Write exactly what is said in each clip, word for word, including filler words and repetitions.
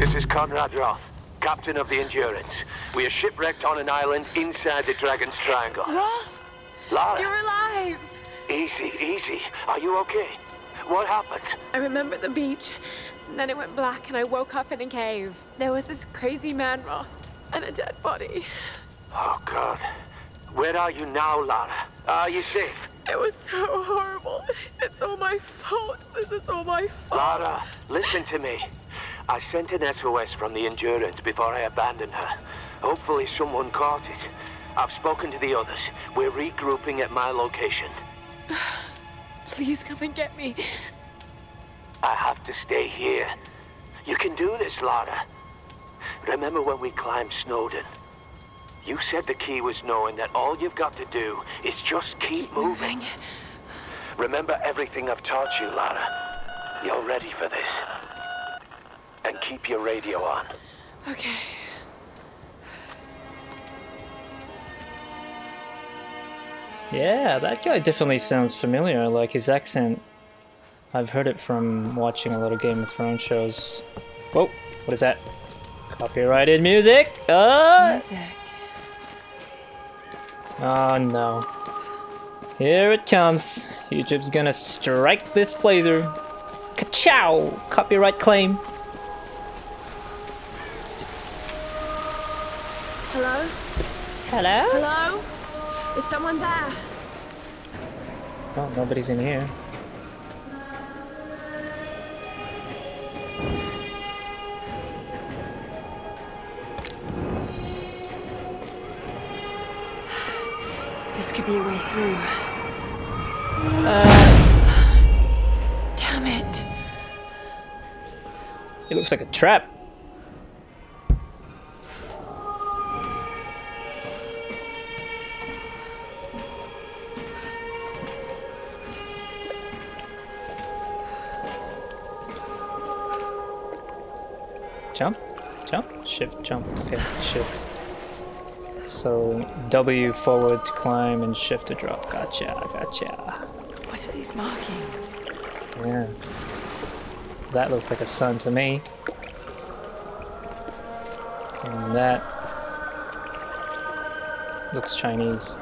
This is Conrad Roth, captain of the Endurance. We are shipwrecked on an island inside the Dragon's Triangle. Roth! Lara! You're alive! Easy, easy. Are you okay? What happened? I remember the beach, and then it went black and I woke up in a cave. There was this crazy man, Roth, and a dead body. Oh, God. Where are you now, Lara? Are you safe? It was so horrible. It's all my fault. This is all my fault. Lara, listen to me. I sent an S O S from the Endurance before I abandoned her. Hopefully someone caught it. I've spoken to the others. We're regrouping at my location. Please come and get me. I have to stay here. You can do this, Lara. Remember when we climbed Snowden? You said the key was knowing that all you've got to do is just keep, Keep moving. moving. Remember everything I've taught you, Lara. You're ready for this. And keep your radio on. Okay. Yeah, that guy definitely sounds familiar, like his accent. I've heard it from watching a lot of Game of Thrones shows. Whoa, what is that? Copyrighted music? Uh... Music. Oh no. Here it comes. YouTube's gonna strike this playthrough. Ka-chow! Copyright claim. Hello? Hello? Hello? Is someone there? Oh, nobody's in here. This could be a way through. Uh, Damn it. it looks like a trap. Jump? Jump? Shift, jump. Okay, shift. So W forward to climb and shift to drop. Gotcha, gotcha. What are these markings? Yeah. That looks like a sun to me. And that looks Chinese.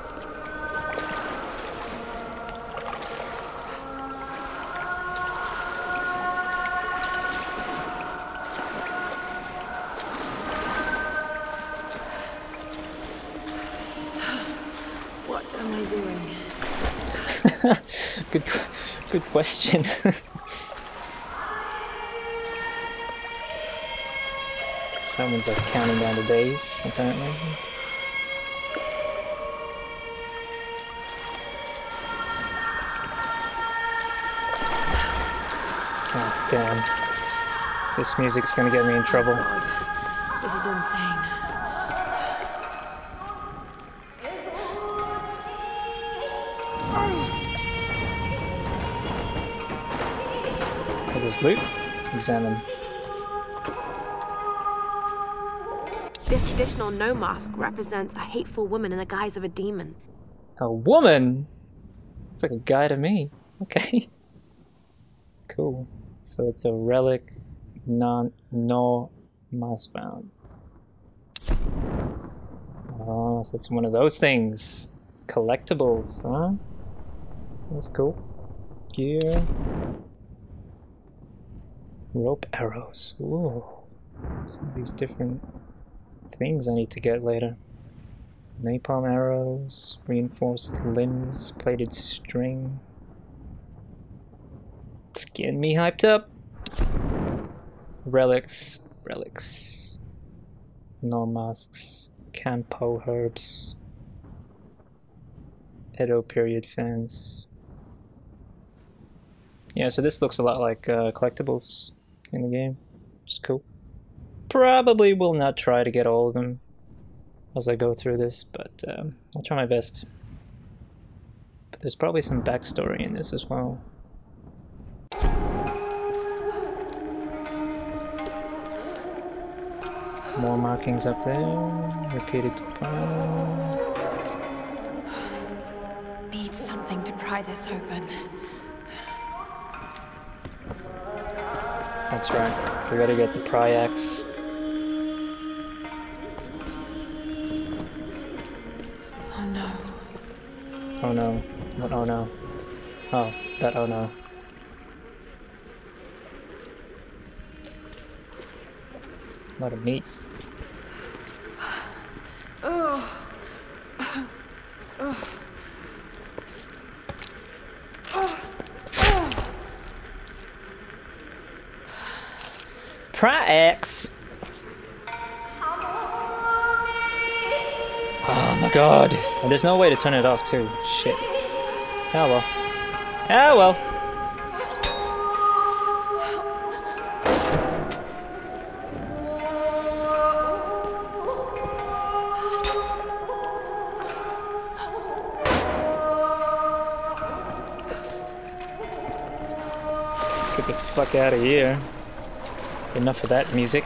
What am I doing? good, good question. Someone's like counting down the days, apparently. Oh, damn. This music's gonna get me in trouble. God, this is insane. What's this loot? Examine. This traditional no mask represents a hateful woman in the guise of a demon. A woman? It's like a guy to me. Okay. Cool. So it's a relic, non no mask found. Oh, so it's one of those things. Collectibles, huh? That's cool. Gear. Rope arrows. Ooh. Some of these different things I need to get later. Napalm arrows, reinforced limbs, plated string. It's getting me hyped up. Relics, relics. No masks, Kanpo herbs. Edo period fans. Yeah, so this looks a lot like uh, collectibles in the game, which is cool. Probably will not try to get all of them as I go through this, but um, I'll try my best. But there's probably some backstory in this as well. More markings up there. Repeated to prime. Need something to pry this open. A That's right. We gotta get the Pry Axe. Oh no. Oh no. What oh no? Oh, that oh no. A lot of meat. Oh. Oh. Pry Axe. Oh my god. And there's no way to turn it off too. Shit. Oh well. Oh well. Let's get the fuck out of here. Enough of that music.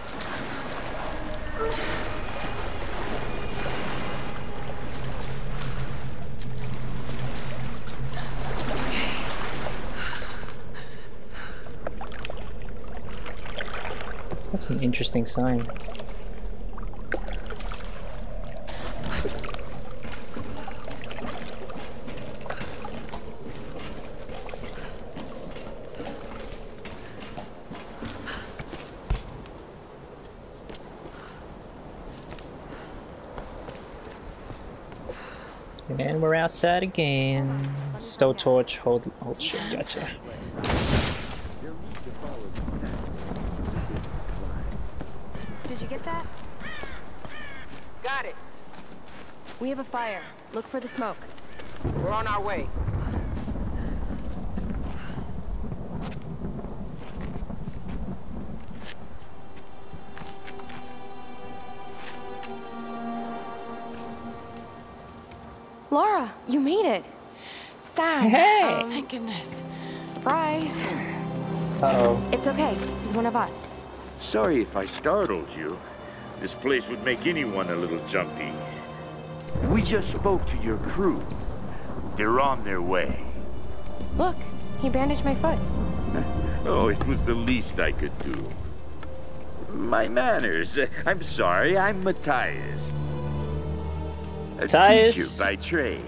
That's an interesting sign. And we're outside again. Stow torch, hold, hold shit, gotcha. Did you get that? Got it. We have a fire. Look for the smoke. We're on our way. Laura, you made it. Sam. Hey! Oh, thank goodness. Surprise. Uh-oh. It's okay. He's one of us. Sorry if I startled you. This place would make anyone a little jumpy. We just spoke to your crew. They're on their way. Look, he bandaged my foot. Oh, it was the least I could do. My manners. I'm sorry, I'm Matthias. A Matthias. teacher by trade.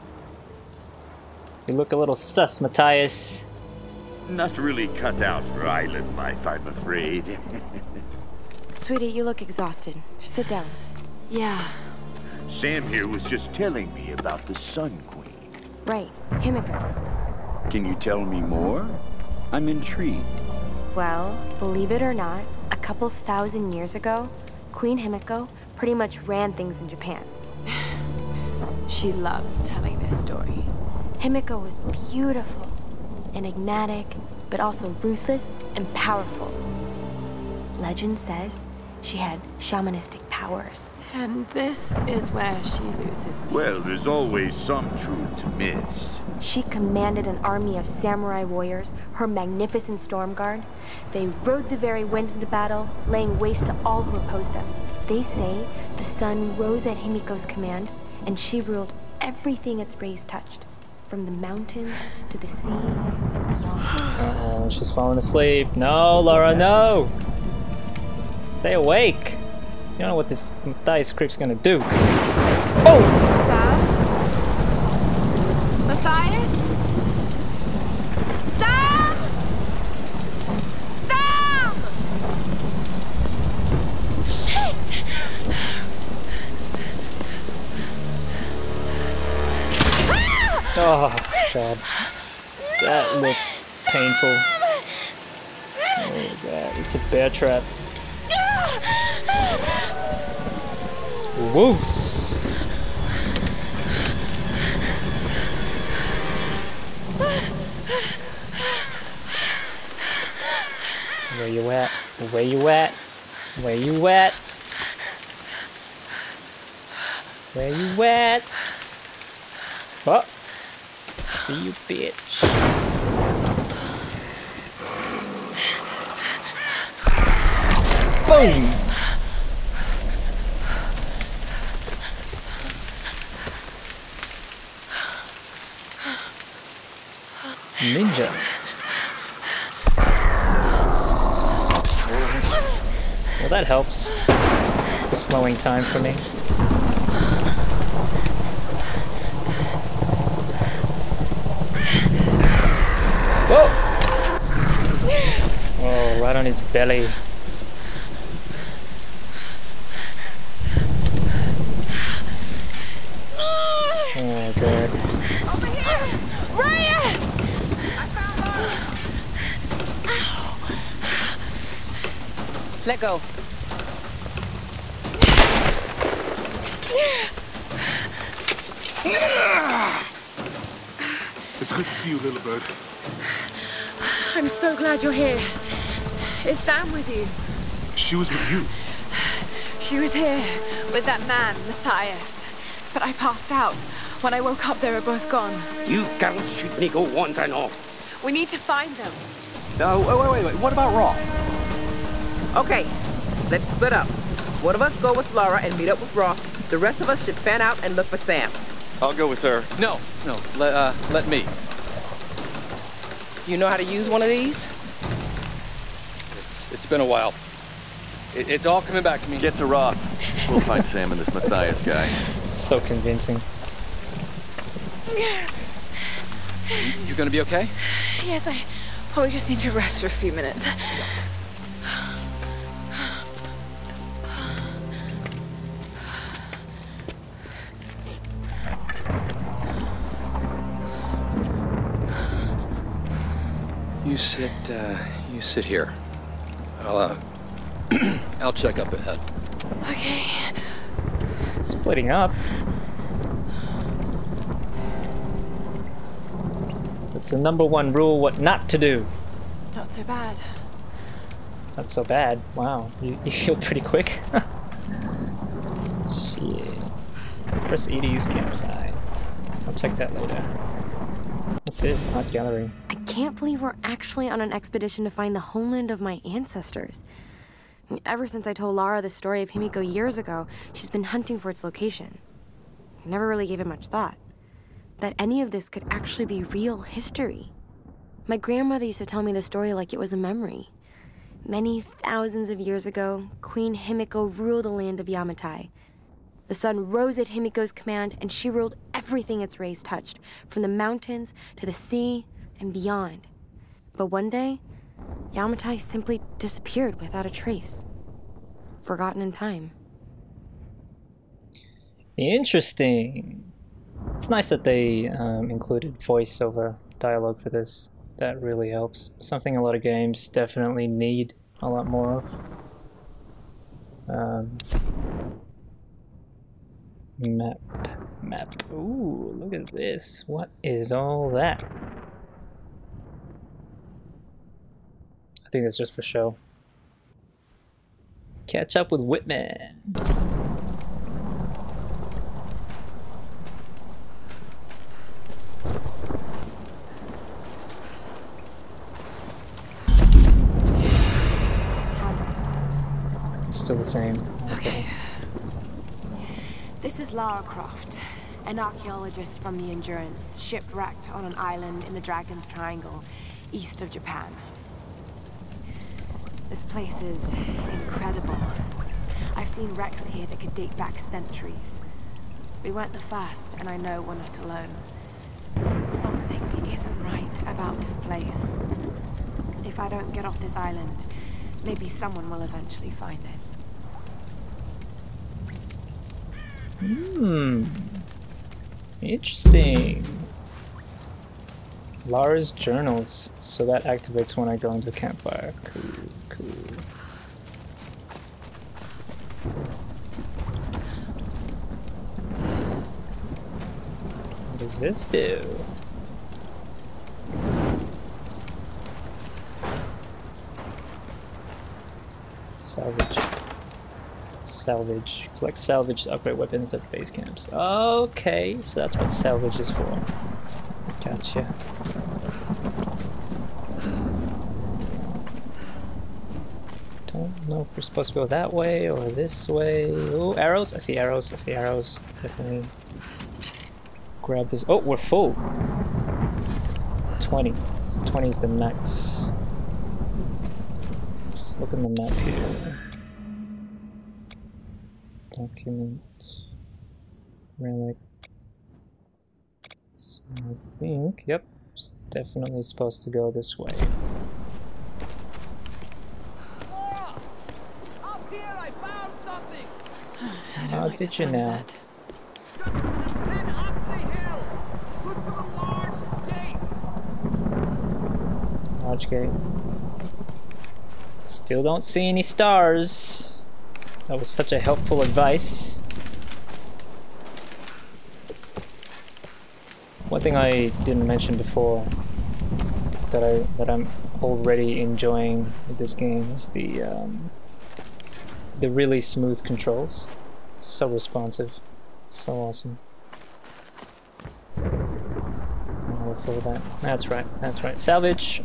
You look a little sus, Matthias. Not really cut out for island life, I'm afraid. Sweetie, you look exhausted. Sit down. Yeah. Sam here was just telling me about the Sun Queen. Right, Himiko. Can you tell me more? I'm intrigued. Well, believe it or not, a couple thousand years ago, Queen Himiko pretty much ran things in Japan. She loves telling this story. Himiko was beautiful, enigmatic, but also ruthless and powerful. Legend says she had shamanistic powers. And this is where she loses me. Well, there's always some truth to myths. She commanded an army of samurai warriors, her magnificent storm guard. They rode the very winds into battle, laying waste to all who opposed them. They say the sun rose at Himiko's command, and she ruled everything its rays touched, from the mountains to the sea and beyond. Oh, she's falling asleep. No, Laura, no! Stay awake. You don't know what this Matthias creep's gonna do. Oh! Sam? Matthias? Sam! Sam! Shit! Oh, God. That looked painful. Oh, God. It's a bear trap. Woos! Where you at? Where you at? Where you at? Where you at? Oh! See you, bitch. Boom! Ninja. Well, that helps. Slowing time for me. Whoa! Oh, right on his belly. Oh, God. Over here! Reyes! I found her! Let go. It's good to see you, little bird. I'm so glad you're here. Is Sam with you? She was with you. She was here with that man, Matthias. But I passed out. When I woke up, they were both gone. You can't shoot me go one time off. We need to find them. No, wait, wait, wait, wait. What about Roth? Okay, let's split up. One of us go with Lara and meet up with Roth. The rest of us should fan out and look for Sam. I'll go with her. No, no, let, uh, let me. You know how to use one of these? It's, it's been a while. It, it's all coming back to me. Get to Roth. We'll find Sam and this Matthias guy. So convincing. You gonna be okay? Yes, I probably just need to rest for a few minutes. You sit, uh, you sit here. I'll, uh, I'll check up ahead. Okay. Splitting up. That's the number one rule, what not to do. Not so bad. Not so bad. Wow, you, you heal pretty quick. Shit. Press E to use campsite. I'll check that later. What's this? Art gallery. I can't believe we're actually on an expedition to find the homeland of my ancestors. Ever since I told Lara the story of Himiko years ago, she's been hunting for its location. I never really gave it much thought. That any of this could actually be real history. My grandmother used to tell me the story like it was a memory. Many thousands of years ago, Queen Himiko ruled the land of Yamatai. The sun rose at Himiko's command, and she ruled everything its rays touched, from the mountains to the sea and beyond. But one day, Yamatai simply disappeared without a trace. Forgotten in time. Interesting. It's nice that they um, included voiceover dialogue for this. That really helps. Something a lot of games definitely need a lot more of. Um, map. Map. Ooh, look at this. What is all that? I think that's just for show. Catch up with Whitman. Still the same. Okay. This is Lara Croft, an archaeologist from the Endurance, shipwrecked on an island in the Dragon's Triangle, east of Japan. This place is incredible. I've seen wrecks here that could date back centuries. We weren't the first, and I know we're not alone. Something isn't right about this place. If I don't get off this island, maybe someone will eventually find this. Hmm. Interesting. Lara's journals. So that activates when I go into campfire. Cool, cool. What does this do? Salvage. Salvage. Collect salvage to upgrade weapons at base camps. Okay, so that's what salvage is for. Gotcha. Don't know if we're supposed to go that way or this way. Oh, arrows! I see arrows. I see arrows. Definitely grab this. Oh, we're full. twenty. So twenty is the max. Let's look in the map here. Document. Relic. So I think, yep, it's definitely supposed to go this way. Up here, I found something. How like did you now? Large gate. Still don't see any stars. That was such a helpful advice. One thing I didn't mention before that I that I'm already enjoying with this game is the um, the really smooth controls. It's so responsive, so awesome. I'll fill that. That's right. That's right. Salvage.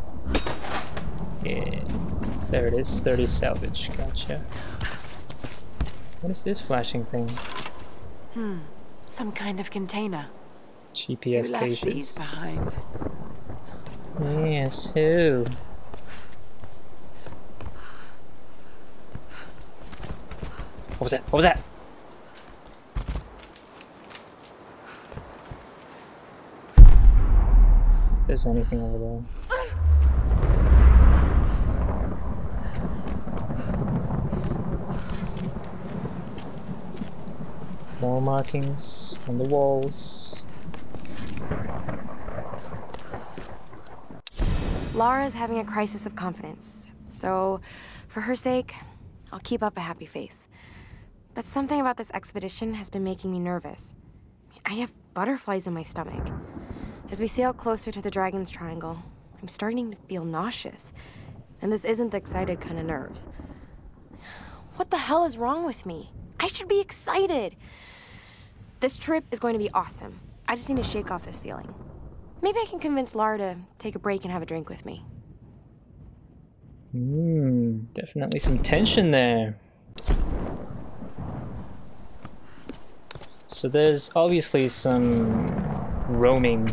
Yeah, there it is. thirty salvage. Gotcha. What is this flashing thing? Hmm. Some kind of container. G P S who left caches. These behind? Yes, who? What was that? What was that? If there's anything over there. More markings on the walls. Lara's having a crisis of confidence, so for her sake, I'll keep up a happy face. But something about this expedition has been making me nervous. I have butterflies in my stomach. As we sail closer to the Dragon's Triangle, I'm starting to feel nauseous, and this isn't the excited kind of nerves. What the hell is wrong with me? I should be excited. This trip is going to be awesome. I just need to shake off this feeling. Maybe I can convince Lara to take a break and have a drink with me. Hmm, definitely some tension there. So there's obviously some roaming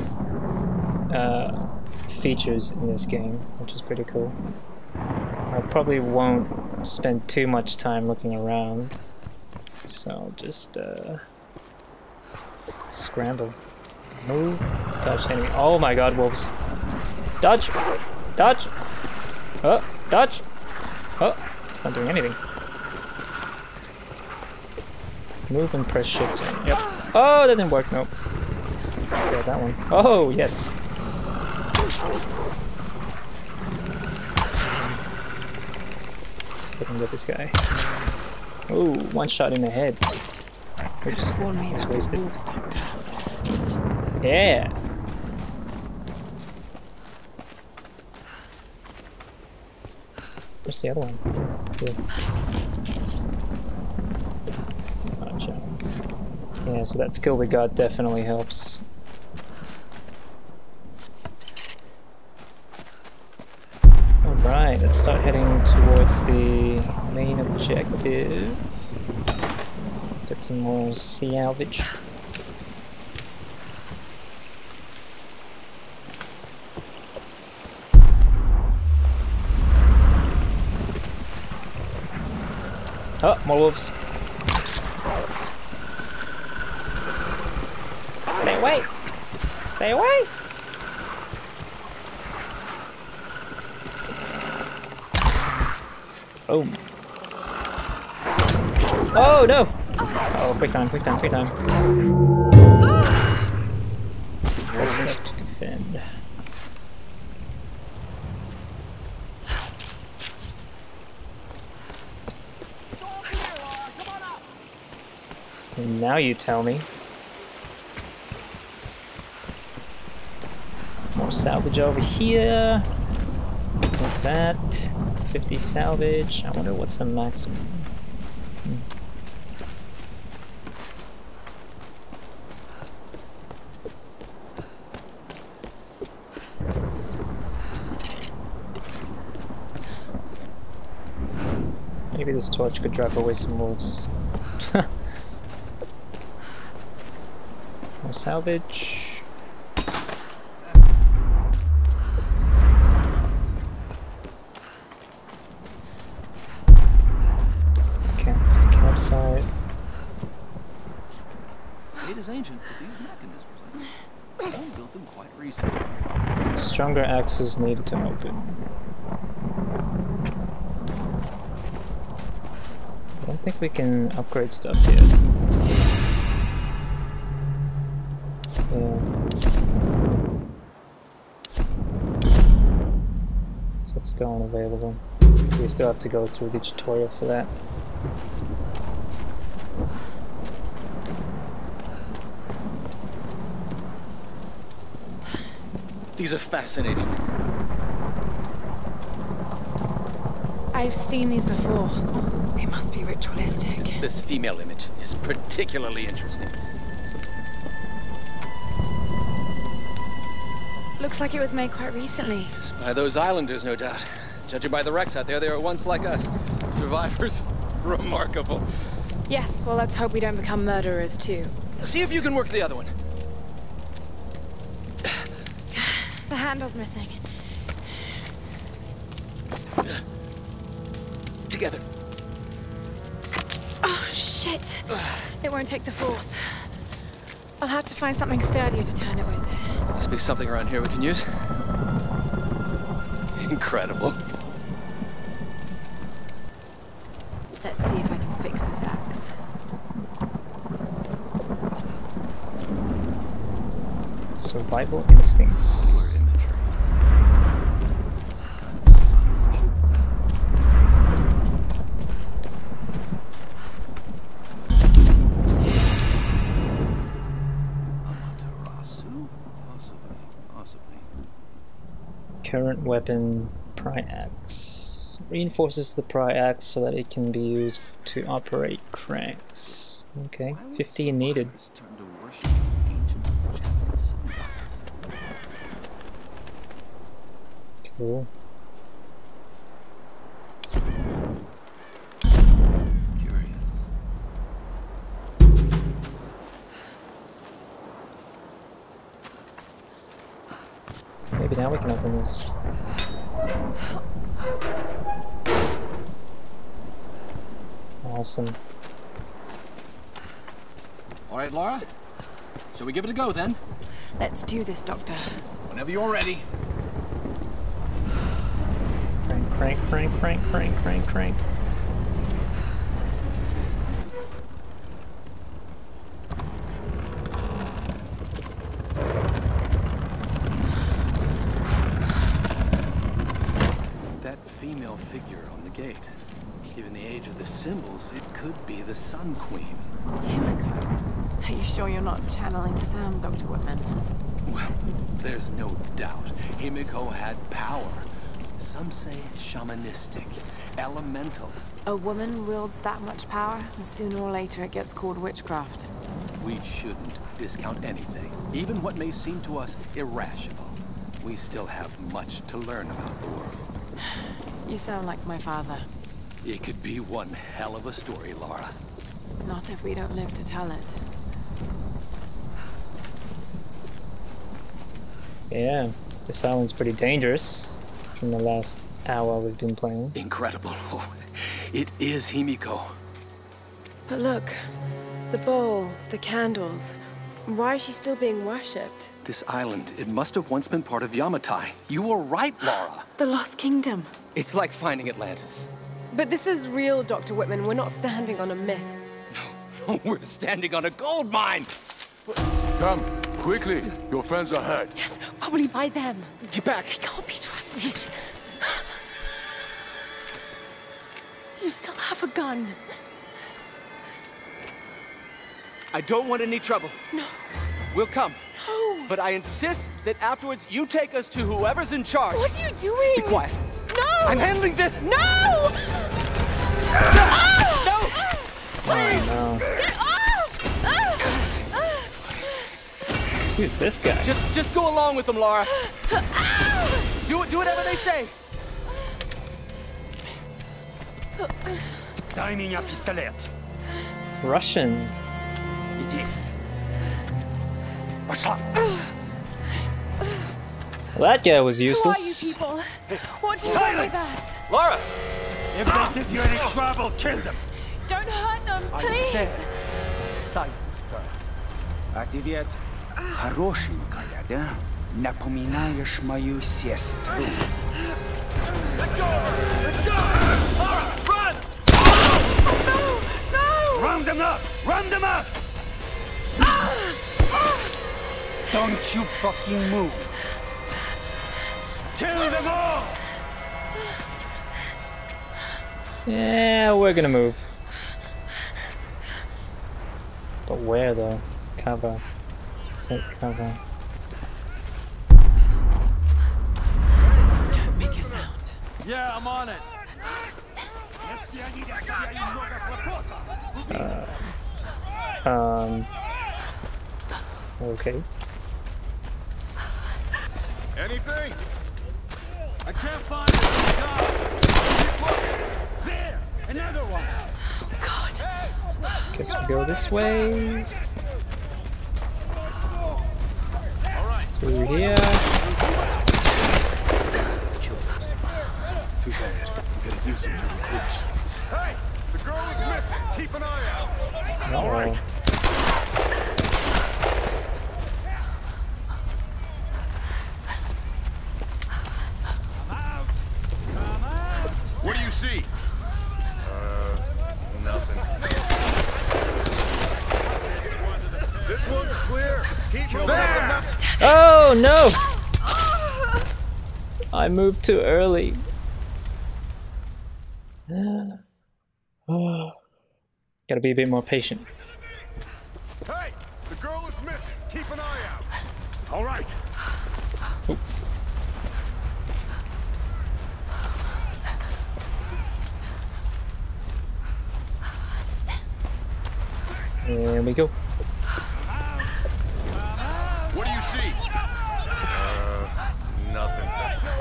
uh, features in this game, which is pretty cool. I probably won't spend too much time looking around, so I'll just uh, scramble. Move, dodge enemy. Oh my god, wolves. Dodge! Dodge! Oh, dodge! Oh, it's not doing anything. Move and press shift. Yep. Oh, that didn't work, nope. Yeah, that one. Oh, yes. Let's see if I can get this guy. Oh, one shot in the head. Oops, it's wasted. Yeah. Where's the other one? Here. Gotcha. Yeah, so that skill we got definitely helps. Alright, let's start heading towards the main objective. Get some more salvage. Oh, more wolves. Stay away! Stay away! Boom. Oh no! Oh, quick time, quick time, quick time. Let's have to defend. And now you tell me. More salvage over here. Like that. fifty salvage. I wonder what's the maximum. Hmm. Maybe this torch could drive away some wolves. More salvage. Camp, campsite. as ancient, but these mechanisms, I don't built them quite recently. Stronger axes needed to open. I don't think we can upgrade stuff yet. Yeah. So it's still unavailable. So we still have to go through the tutorial for that. These are fascinating. I've seen these before. They must be ritualistic. This female image is particularly interesting. Looks like it was made quite recently. By those islanders, no doubt. Judging by the wrecks out there, they were once like us. Survivors. Remarkable. Yes, well, let's hope we don't become murderers, too. See if you can work the other one. The handle's missing. Together. Oh, shit. It won't take the force. I'll have to find something sturdier to turn it with. Must be something around here we can use. Incredible. Let's see if I can fix this axe. Survival instincts. Current weapon, pry axe. Reinforces the pry axe so that it can be used to operate cranks. Okay, fifteen needed. Cool. Maybe now we can open this. Awesome. All right, Lara. Shall we give it a go then? Let's do this, Doctor. Whenever you're ready. Crank, crank, crank, crank, crank, crank, crank. Figure on the gate. Given the age of the symbols, it could be the Sun Queen. Himiko. Are you sure you're not channeling Sam, Doctor Whitman? Well, there's no doubt. Himiko had power. Some say shamanistic, elemental. A woman wields that much power, and sooner or later it gets called witchcraft. We shouldn't discount anything, even what may seem to us irrational. We still have much to learn about the world. You sound like my father. It could be one hell of a story, Lara. Not if we don't live to tell it. Yeah, this island's pretty dangerous from the last hour we've been playing. Incredible. Oh, it is Himiko. But look, the bowl, the candles. Why is she still being worshipped? This island, it must have once been part of Yamatai. You were right, Lara. The Lost Kingdom. It's like finding Atlantis. But this is real, Doctor Whitman. We're not standing on a myth. No, we're standing on a gold mine! Come, quickly. Your friends are hurt. Yes, probably by them. Get back. They can't be trusted. You still have a gun. I don't want any trouble. No. We'll come. No. But I insist that afterwards you take us to whoever's in charge. What are you doing? Be quiet. No! I'm handling this! No! Ah! No! Please! Oh, no. Get off! Ah! Who's this guy? Just just go along with them, Lara. Do it do whatever they say. Дай меня пистолет. Russian. Иди. Пошла. Well, that guy was useless. Who are you people? What do you want with us? Lara! If they give you any trouble, kill them. Don't hurt them, I please. said, silence her. А ты ведь хорошенькая, да? Напоминаешь мою сестру. Run them up! Run them up! Don't you fucking move! Kill them all! Yeah, we're gonna move. But where though? Cover. Take cover. Don't make a sound. Yeah, I'm on it. Uh, um. Okay. Anything? I can't find it. There! Another one! Oh, God. Guess we go this way. Through here. Too bad. We gotta use some new recruits. Hey! The girl is missing. Keep an eye out. All right. What do you see? Uh, nothing. This one's clear. Keep moving up the map. Oh no! I moved too early. Oh. Gotta be a bit more patient. Hey! The girl is missing. Keep an eye out. All right. Oh. There we go. What do you see? Uh, nothing.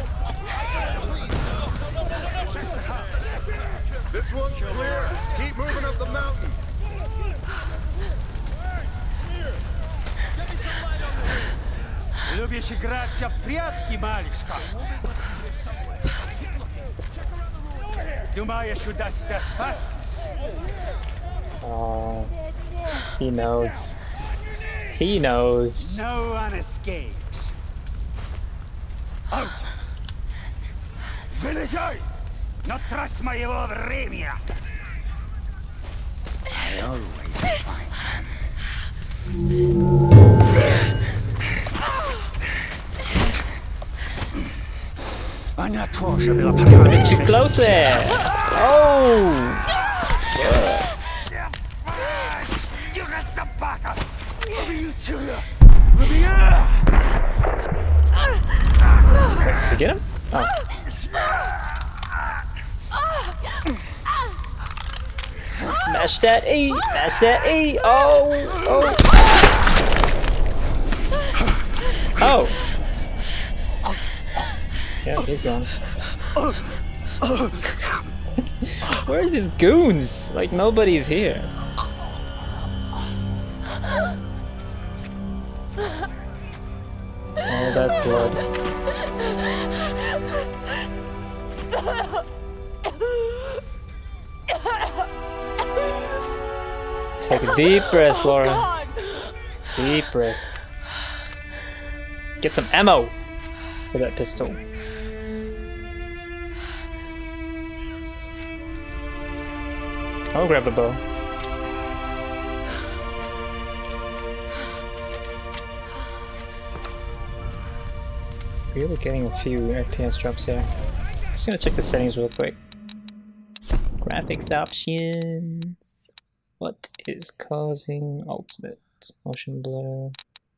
This one's clear. Keep moving up the mountain. Любишь играться в прятки, малышка? Думаешь, удастся спастись? Oh, he knows. He knows. No one escapes. Out! Вылезай! Но трать моего времени! I always find them. Она тоже была порядочной. Closer! Oh! Собака! Убью тебя! Did you get him? Oh. Mash that E! Mash that E! Oh! Oh! Oh! Yeah, he's gone. Where's his goons? Like, nobody's here. All that blood. Take a deep breath, Laura. Deep breath. Get some ammo for that pistol. I'll grab a bow. Really getting a few F P S drops here. Just gonna check the settings real quick. Graphics options. What is causing ultimate? Motion blur.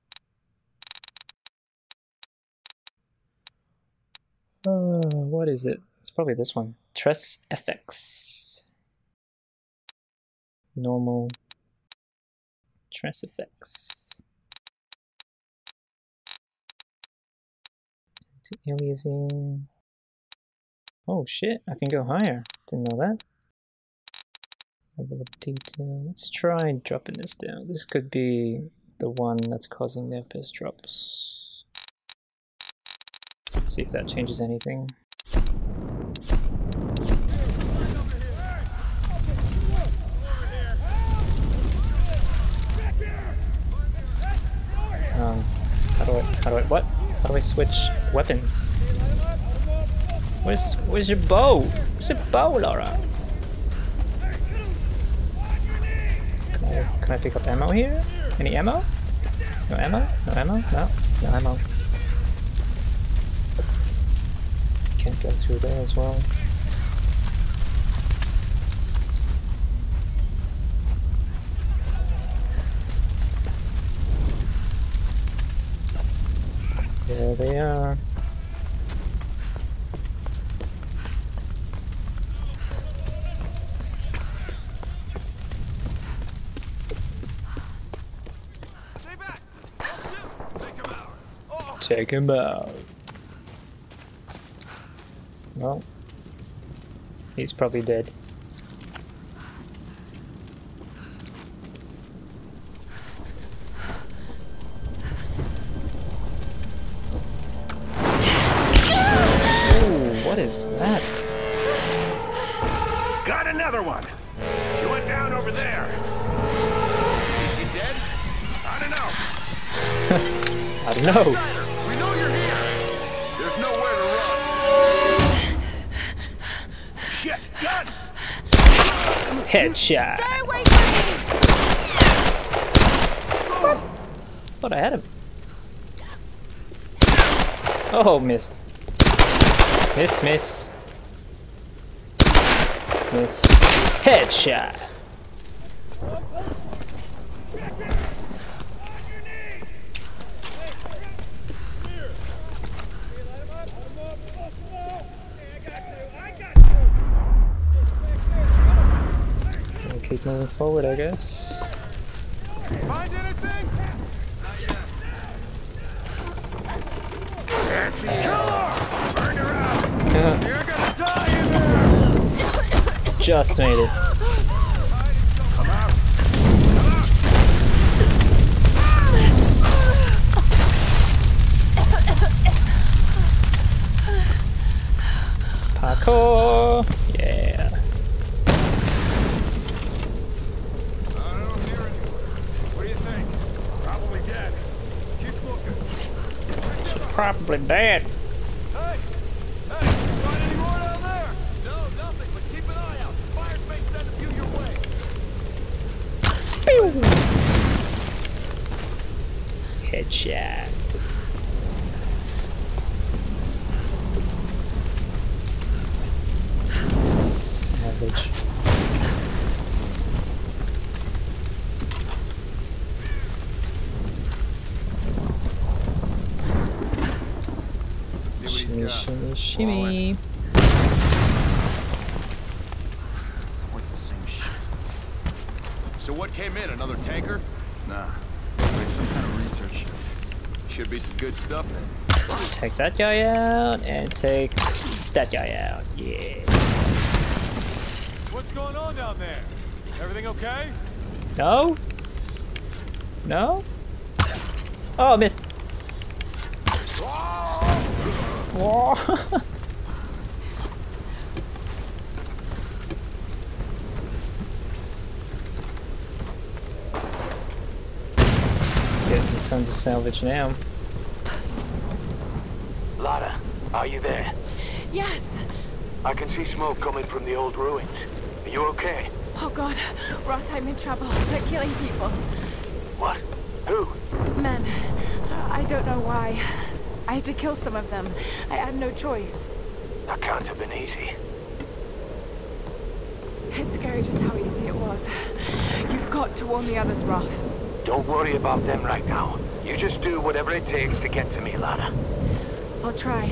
Uh, what is it? It's probably this one. Tress F X. Normal. Tress F X. Aliasing. Oh shit, I can go higher. Didn't know that. Level of detail. Let's try dropping this down. This could be the one that's causing the F P S drops. Let's see if that changes anything. do I switch weapons? Where's where's your bow? Where's your bow, Lara? Can I can I pick up ammo here? Any ammo? No ammo? No ammo? No, no ammo. Can't go through there as well. There they are. Take him out. Well, he's probably dead. Ooh, what is that? Got another one. She went down over there. Is she dead? I don't know. I don't know. We know you're here. There's nowhere to run. Shit, gun! Headshot. Stay away from me! Thought I had him. Oh, missed. Missed, miss. Miss. Headshot. Keep moving forward, I guess. Find anything? Not yet. There she is. Burn her out. You're gonna die in there. Just made it. Come out. Parkour. Yeah. Probably dead. Hey! Hey! Find any more down there? No, nothing, but keep an eye out. Fires may send a few your way. Headshot. Savage. Shimmy, shimmy, shimmy. Always the same shit. So what came in? Another tanker? Nah. Like some kind of research. Should be some good stuff then. Take that guy out and take that guy out. Yeah. What's going on down there? Everything okay? No? No? Oh, missed. Whoa. Getting tons of salvage now. Lara, are you there? Yes. I can see smoke coming from the old ruins. Are you okay? Oh God, Roth, I'm in trouble. They're killing people. What? Who? Men. I don't know why. I had to kill some of them. I had no choice. That can't have been easy. It's scary just how easy it was. You've got to warn the others, Roth. Don't worry about them right now. You just do whatever it takes to get to me, Lara. I'll try.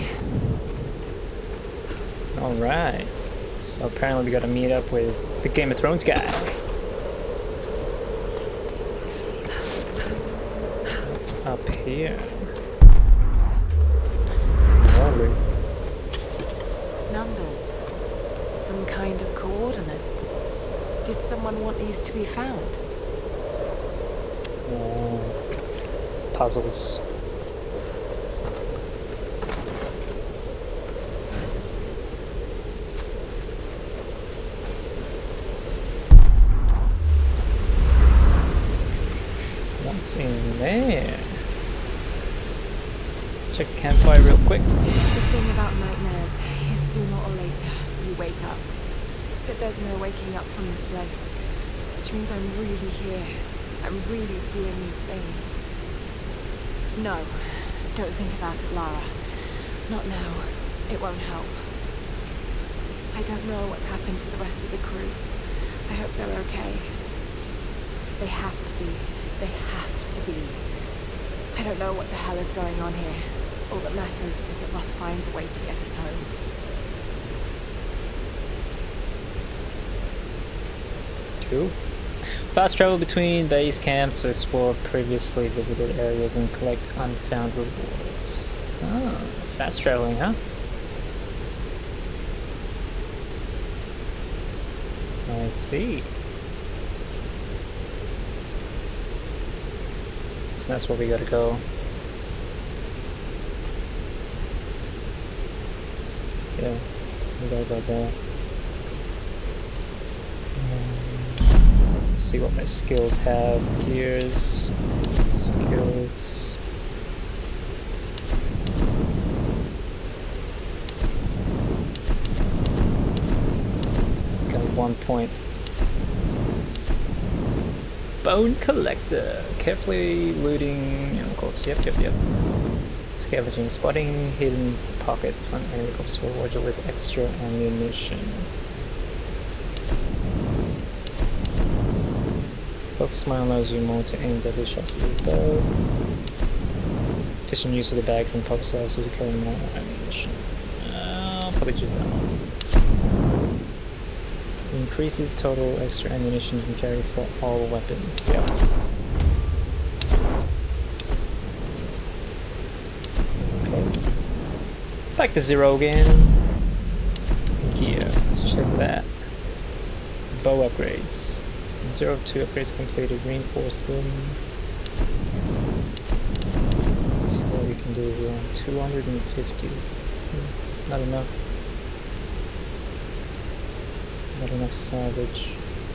Alright. So apparently we gotta meet up with the Game of Thrones guy. What's up here? Lovely. Numbers. Some kind of coordinates. Did someone want these to be found? Uh, puzzles. What's in there? check the campfire real quick. The thing about nightmares is sooner or later you wake up. But there's no waking up from this place. Which means I'm really here. I'm really doing these things. No, don't think about it, Lara. Not now. It won't help. I don't know what's happened to the rest of the crew. I hope they're okay. They have to be. They have to be. I don't know what the hell is going on here. All that matters is that Roth finds a way to get us home. Cool. Fast travel between base camps to explore previously visited areas and collect unfound rewards. Ah, fast traveling, huh? I see. So that's where we gotta go. Yeah, we gotta go there. Let's see what my skills have. Gears, skills. Got one point. Bone collector. Carefully looting. Of course, yep, yep, yep. Scavenging, spotting hidden pockets on enemy corpses rewarded with extra ammunition. Focus smile allows you more to aim deadly shots with your bow. Efficient use of the bags and pockets allows you to carry more ammunition. Uh, I'll probably choose that one. Increases total extra ammunition you can carry for all weapons. Yep. Okay. Back to zero again. Gear. Let's check that. Bow upgrades. Zero two upgrades completed. Reinforced limbs. Let's see what we can do here. two hundred fifty. Hmm, not enough. Not enough salvage.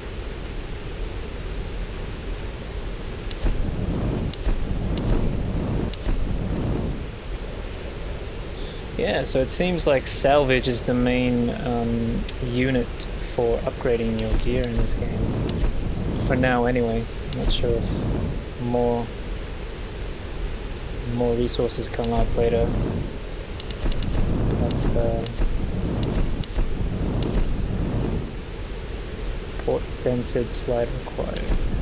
Yeah, so it seems like salvage is the main um, unit for upgrading your gear in this game. For now, anyway. I'm not sure if more more resources come out later. But uh, port vented slide required.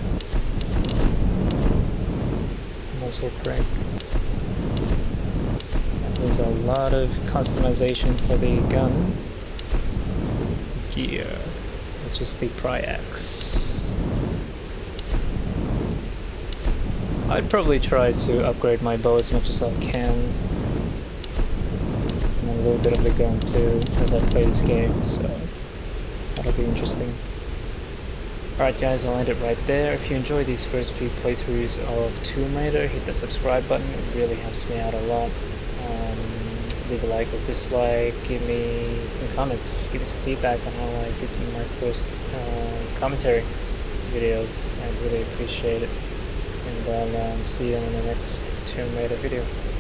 Muzzle brake. There's a lot of customization for the gun. Gear, which is the Pryax. I'd probably try to upgrade my bow as much as I can. And a little bit of the gun too, as I play this game, so that'll be interesting. Alright guys, I'll end it right there. If you enjoy these first few playthroughs of Tomb Raider, hit that subscribe button, it really helps me out a lot. Um, leave a like or dislike, give me some comments, give me some feedback on how I did in my first uh, commentary videos. I'd really appreciate it. And I'll um, see you in the next Tomb Raider video.